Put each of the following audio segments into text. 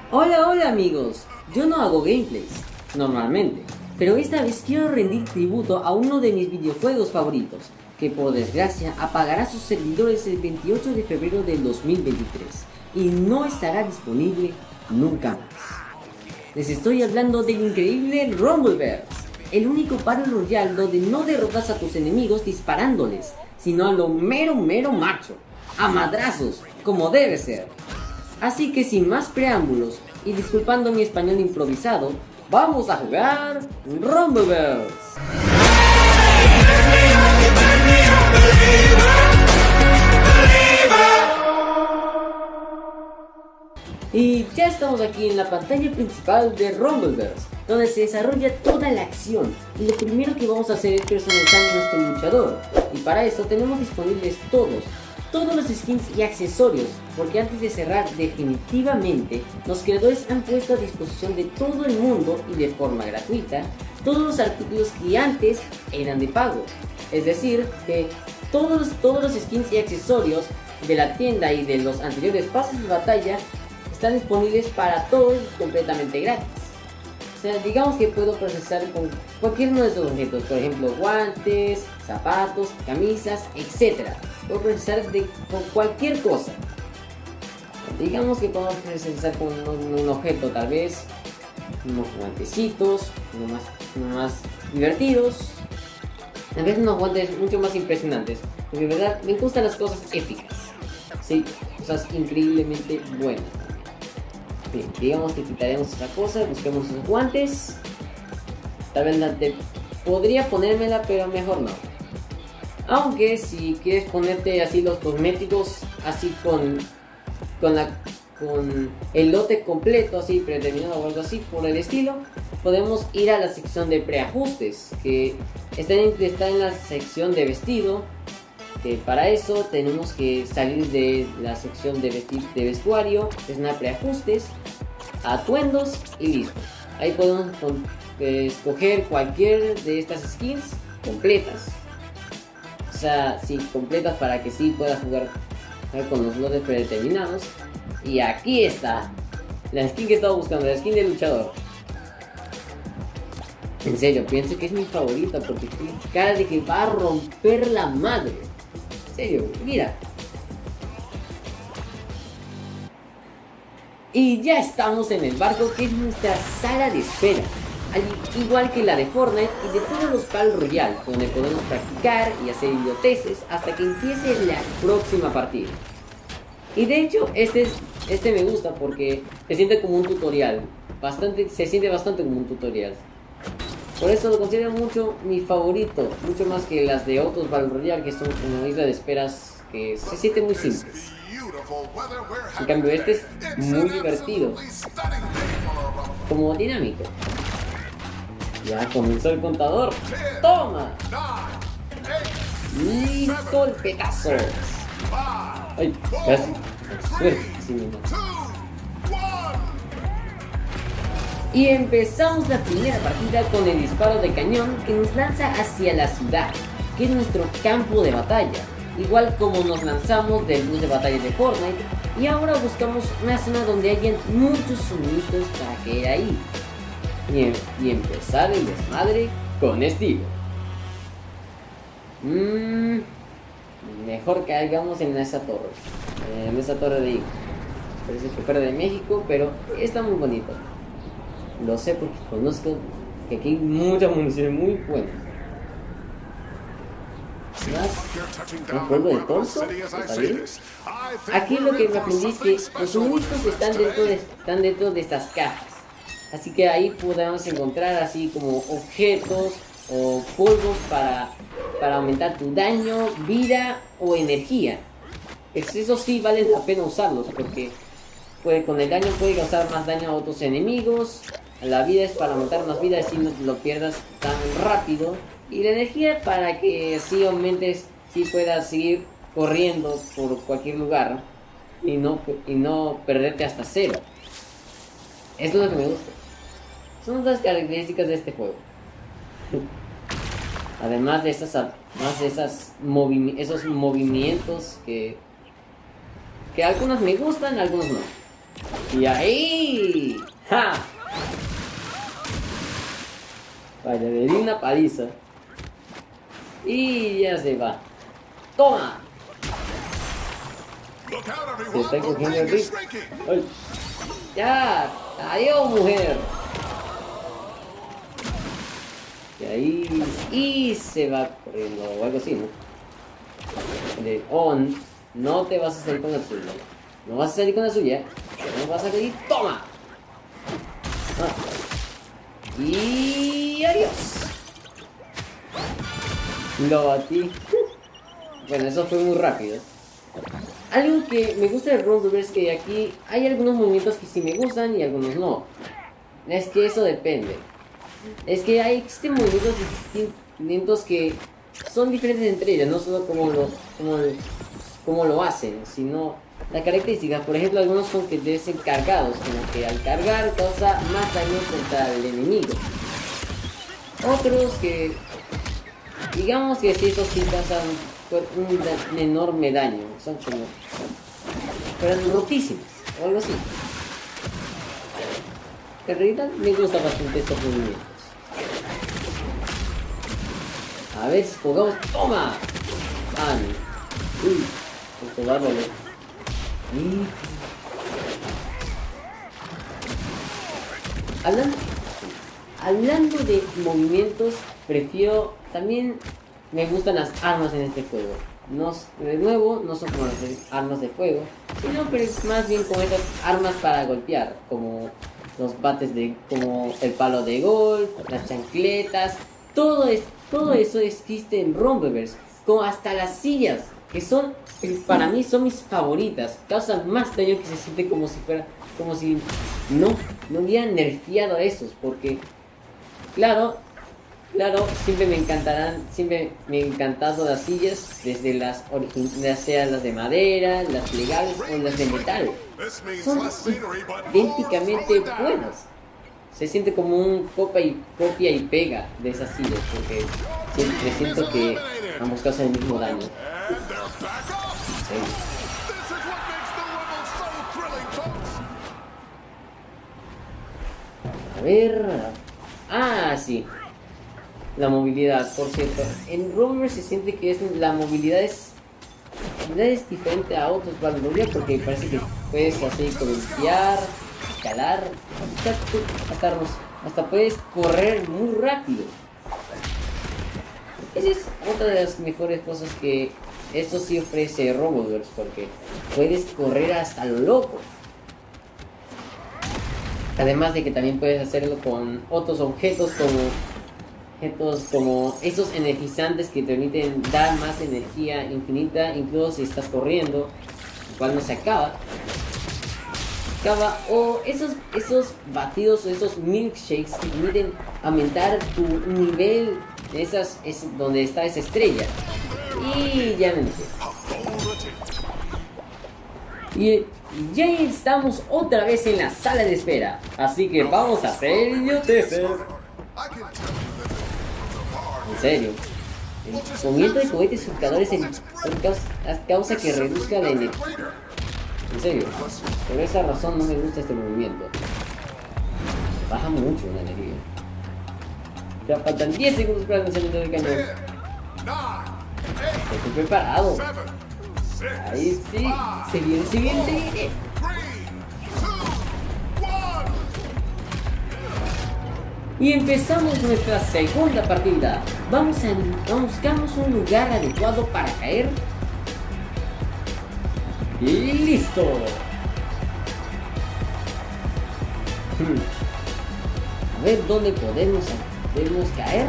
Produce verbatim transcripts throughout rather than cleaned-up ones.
Hola, hola amigos, yo no hago gameplays, normalmente, pero esta vez quiero rendir tributo a uno de mis videojuegos favoritos, que por desgracia apagará sus servidores el veintiocho de febrero del dos mil veintitrés y no estará disponible nunca más. Les estoy hablando del increíble Rumbleverse, el único Battle Royale donde no derrotas a tus enemigos disparándoles, sino a lo mero mero macho, a madrazos, como debe ser. Así que sin más preámbulos, y disculpando mi español improvisado, vamos a jugar Rumbleverse. Y ya estamos aquí en la pantalla principal de Rumbleverse, donde se desarrolla toda la acción. Y lo primero que vamos a hacer es personalizar a nuestro luchador. Y para eso tenemos disponibles todos, todos los skins y accesorios, porque antes de cerrar definitivamente, los creadores han puesto a disposición de todo el mundo y de forma gratuita todos los artículos que antes eran de pago. Es decir, que todos, todos los skins y accesorios de la tienda y de los anteriores pases de batalla están disponibles para todos completamente gratis. O sea, digamos que puedo procesar con cualquier uno de estos objetos, por ejemplo guantes, zapatos, camisas, etcétera. Puedo procesar de, con cualquier cosa. Digamos que podemos procesar con un, un objeto, tal vez unos guantecitos, unos más, unos más divertidos, tal vez unos guantes mucho más impresionantes, porque de verdad me gustan las cosas épicas, sí, cosas increíblemente buenas. Bien, digamos que quitaremos esta cosa, busquemos unos guantes. Tal vez la te... podría ponérmela, pero mejor no. Aunque si quieres ponerte así los cosméticos, así con con, la, con el lote completo, así predeterminado o algo así por el estilo, podemos ir a la sección de preajustes, que está en, está en la sección de vestido. Que para eso tenemos que salir de la sección de, vestir, de vestuario, que es una preajustes, atuendos y listo. Ahí podemos con, eh, escoger cualquier de estas skins completas. O sea, sí, completas para que sí puedas jugar, jugar con los lotes predeterminados. Y aquí está la skin que estaba buscando, la skin de luchador. En serio, pienso que es mi favorita porque tiene cara de que va a romper la madre. En serio, mira. Y ya estamos en el barco, que es nuestra sala de espera, al igual que la de Fortnite y de todos los Battle Royale, donde podemos practicar y hacer idioteces hasta que empiece la próxima partida. Y de hecho este, este me gusta porque se siente como un tutorial, bastante, se siente bastante como un tutorial. Por eso lo considero mucho mi favorito, mucho más que las de otros Battle Royale, que son como isla de esperas que se sienten muy simples. En cambio este es muy divertido, como dinámico. Ya comenzó el contador. ¡Toma! ¡Y golpetazo! ¡Ay! Casi. Suerte, sí, mismo. Y empezamos la primera partida con el disparo de cañón que nos lanza hacia la ciudad, que es nuestro campo de batalla, igual como nos lanzamos del bus de batalla de Fortnite. Y ahora buscamos una zona donde hayan muchos suministros para caer ahí y, em y empezar el desmadre con estilo. mm, Mejor que hagamos en esa torre, en esa torre de Ico. Parece que fuera de México, pero está muy bonito. Lo sé porque conozco que aquí hay mucha munición muy buena. ¿Un polvo de torso? ¿Está bien? Aquí lo que me aprendí es que los suministros están dentro de, están dentro de estas cajas. Así que ahí podemos encontrar así como objetos o polvos para, para aumentar tu daño, vida o energía. Eso sí vale la pena usarlos porque puede, con el daño puede causar más daño a otros enemigos. La vida es para aumentar más vida, así no lo pierdas tan rápido. Y la energía para que así aumentes, si puedas seguir corriendo por cualquier lugar y no, y no perderte hasta cero. Esto es lo que me gusta. Son las características de este juego. Además de esas, más de esas movi esos movimientos que, que algunos me gustan, algunos no. Y ahí. ¡Ja! Vaya, le di una paliza. Y ya se va. ¡Toma! Se está cogiendo el ritmo. ¡Ay! ¡Ya! ¡Adiós, mujer! Y ahí... Y se va corriendo o algo así, ¿no? De on. No te vas a salir con la suya. No vas a salir con la suya. No vas a salir. ¡Toma! Ah. Y... adiós. Lo batí. Bueno, eso fue muy rápido. Algo que me gusta de Rumble es que aquí hay algunos movimientos que sí me gustan y algunos no. Es que eso depende. Es que hay existen movimientos distintos que son diferentes entre ellos, no solo como lo, como, como lo hacen, sino las características. Por ejemplo, algunos son que deben ser cargados, como que al cargar causa más daño contra el enemigo. Otros que, digamos que si esos sí causan un, un enorme daño, son como, pero rotísimos, o algo así. En realidad me gusta bastante estos movimientos. A ver si jugamos. ¡Toma! ¡Ah! ¡Uy! Esto bárbaro. Y... Hablando, hablando de movimientos, prefiero... También me gustan las armas en este juego. No, de nuevo, no son como las armas de fuego, sino pero es más bien como esas armas para golpear, como los bates de... como el palo de golf, las chancletas, todo es... Todo eso existe en Rumbleverse, como hasta las sillas, que son, para mí son mis favoritas. Causan más daño que se siente como si fuera, como si no, no hubieran nerfeado a esos, porque, claro, claro, siempre me encantarán, siempre me han encantado las sillas, desde las originales, sean las de madera, las plegables o las de metal. Son idénticamente buenas. Se siente como un copia y, copia y pega de esas sillas, porque siempre siento que ambos causan el mismo daño. Sí. A ver... Ah, sí. La movilidad, por cierto. En Rumble se siente que es, la movilidad es... La movilidad es diferente a otros Battle Royale, porque parece que puedes así columpiar, escalar, hasta, hasta puedes correr muy rápido. Esa es otra de las mejores cosas que esto sí ofrece Rumbleverse, porque puedes correr hasta lo loco. Además de que también puedes hacerlo con otros objetos como objetos como esos energizantes que te permiten dar más energía infinita, incluso si estás corriendo, lo cual no se acaba. O esos, esos batidos o esos milkshakes que permiten aumentar tu nivel de esas, es donde está esa estrella. Y ya me dije. Y ya estamos otra vez en la sala de espera. Así que vamos a hacer idioteces. En serio. El movimiento de cohetes surcadores en causa, causa que reduzca la energía. En serio, por esa razón no me gusta este movimiento. Baja mucho la energía. Ya faltan diez segundos para el lanzamiento del cañón. Estoy preparado. Ahí sí, se viene, se viene, se viene. Y empezamos nuestra segunda partida. Vamos a, buscamos un lugar adecuado para caer. Y listo. A ver dónde podemos, podemos caer.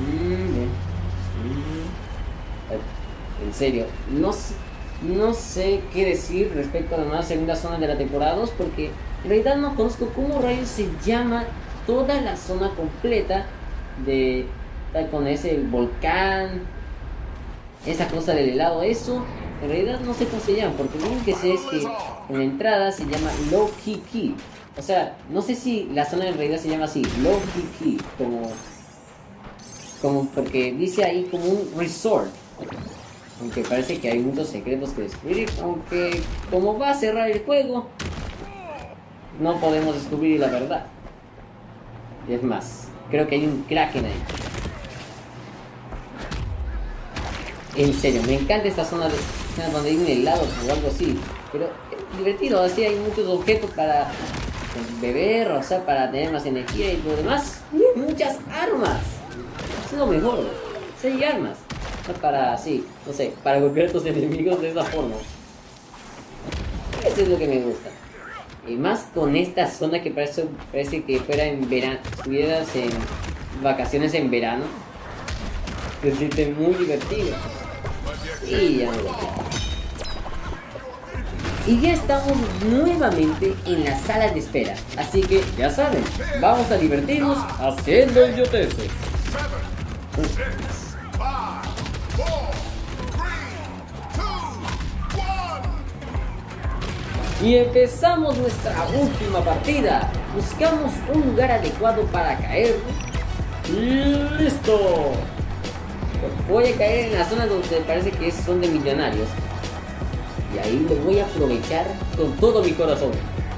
En serio, no, no sé qué decir respecto a la nueva segunda zona de la temporada dos, porque en realidad no conozco cómo rayos se llama toda la zona completa de tal con ese volcán, esa cosa del helado, eso. En realidad no sé cómo se llama, porque lo único que sé es que en la entrada se llama Low Key Key. O sea, no sé si la zona en realidad se llama así, Low Key Key, como, como porque dice ahí como un resort. Aunque parece que hay muchos secretos que descubrir, aunque como va a cerrar el juego, no podemos descubrir la verdad. Y es más, creo que hay un Kraken ahí. En serio, me encanta esta zona de, donde hay un helado o algo así. Pero es divertido, así hay muchos objetos para beber, o sea, para tener más energía y lo demás. Y muchas armas. Eso es lo mejor. Sí, hay armas. O sea, para, sí, no sé, para golpear a tus enemigos de esa forma. Eso es lo que me gusta. Y más con esta zona que parece, parece que fuera en verano, estuvieras en vacaciones en verano. Se siente muy divertido. Y ya me lo Y ya estamos nuevamente en la sala de espera. Así que ya saben, vamos a divertirnos haciendo idioteces. Y empezamos nuestra última partida. Buscamos un lugar adecuado para caer. Y ¡listo! Voy a caer en la zona donde parece que son de millonarios. Y ahí lo voy a aprovechar con todo mi corazón.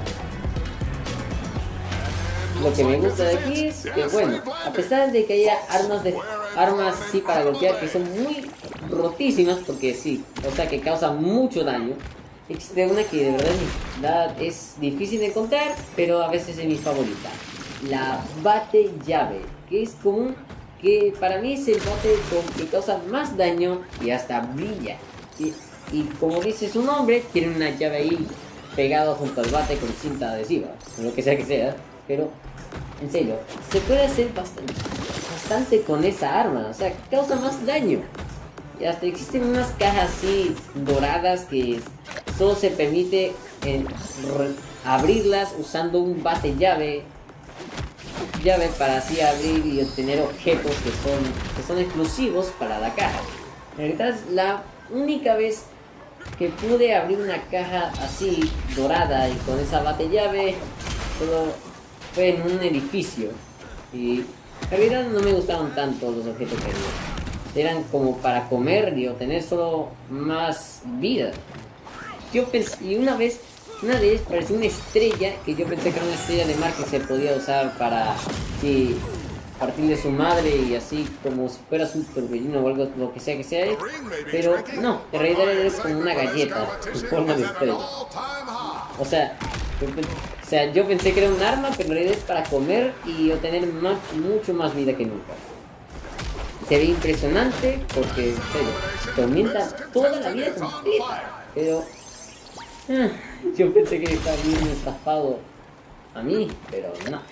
Lo que me gusta de aquí es que, bueno, a pesar de que haya armas de armas sí para golpear que son muy rotísimas, porque sí, o sea que causan mucho daño, existe una que de verdad es difícil de encontrar, pero a veces es mi favorita. La bate llave, que es común, que para mí es el bate que causa más daño y hasta brilla. Y, y como dice su nombre, tiene una llave ahí pegada junto al bate con cinta adhesiva, o lo que sea que sea, pero en serio, se puede hacer bastante, bastante con esa arma, o sea, causa más daño. Y hasta existen unas cajas así doradas que solo se permite eh, abrirlas usando un bate llave llave para así abrir y obtener objetos que son, que son exclusivos para la caja. En realidad es la única vez que pude abrir una caja así dorada y con esa bate llave solo fue en un edificio. Y en realidad no me gustaron tanto los objetos que había. Eran como para comer y obtener solo más vida. Yo pensé, y una vez, una de ellas parecía una estrella, que yo pensé que era una estrella de mar que se podía usar para sí, partir de su madre y así como si fuera su torbellino o algo, lo que sea que sea. Pero no, en realidad era como una galleta en forma de estrella. O sea, yo, o sea, yo pensé que era un arma, pero en realidad es para comer y obtener más, mucho más vida que nunca. Se ve impresionante porque, en serio, te aumenta toda la vida completa. Pero ah, yo pensé que estaba bien estafado a mí, pero no.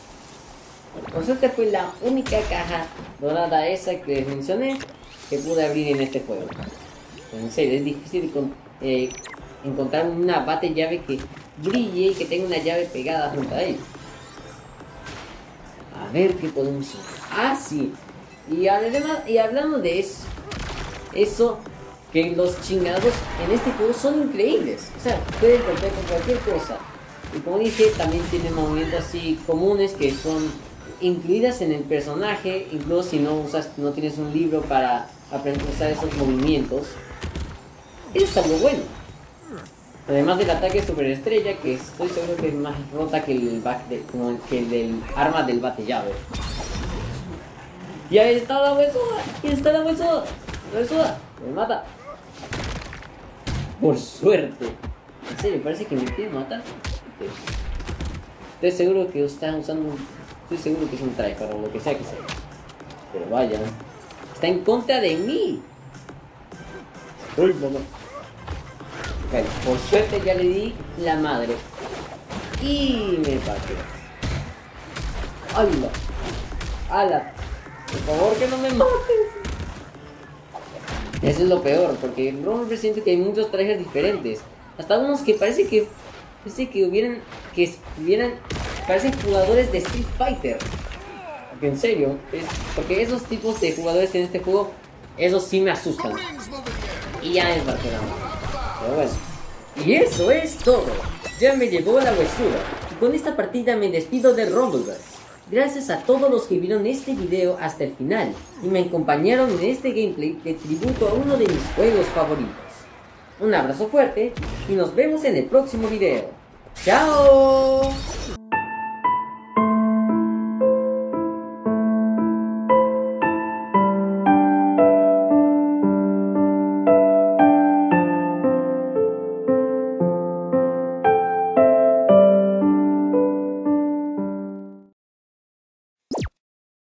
Por suerte fue la única caja dorada esa que les mencioné que pude abrir en este juego. En serio, es difícil eh, encontrar una bate llave que brille y que tenga una llave pegada junto a ella. A ver qué podemos hacer. Ah, sí. Y además, y hablando de eso, eso, que los chingados en este juego son increíbles. O sea, pueden golpear con cualquier cosa. Y como dije, también tienen movimientos así comunes que son incluidas en el personaje, incluso si no usas, no tienes un libro para aprender a usar esos movimientos. Eso es algo bueno. Además del ataque superestrella, que estoy seguro que es más rota que el, bate, como que el del arma del bate llave. Y ahí está la huesuda, y está la huesuda, la huesuda, me mata. Por suerte. En serio, parece que me quiere matar. Estoy seguro que están usando un... Estoy seguro que es un tryhard o lo que sea que sea. Pero vaya, está en contra de mí. Uy, mamá. Okay, por suerte ya le di la madre. Y me pateó. ¡Hala! ¡Hala! Por favor, que no me mates. Eso es lo peor, porque no siento que hay muchos trajes diferentes. Hasta unos que parece que parece que hubieran que hubieran parecen jugadores de Street Fighter. Porque en serio, es, porque esos tipos de jugadores en este juego, esos sí me asustan. Y ya es Barcelona. Pero bueno. Y eso es todo. Ya me llevó la huesura. Y con esta partida me despido de Rumbleverse. Gracias a todos los que vieron este video hasta el final y me acompañaron en este gameplay de tributo a uno de mis juegos favoritos. Un abrazo fuerte y nos vemos en el próximo video. ¡Chao!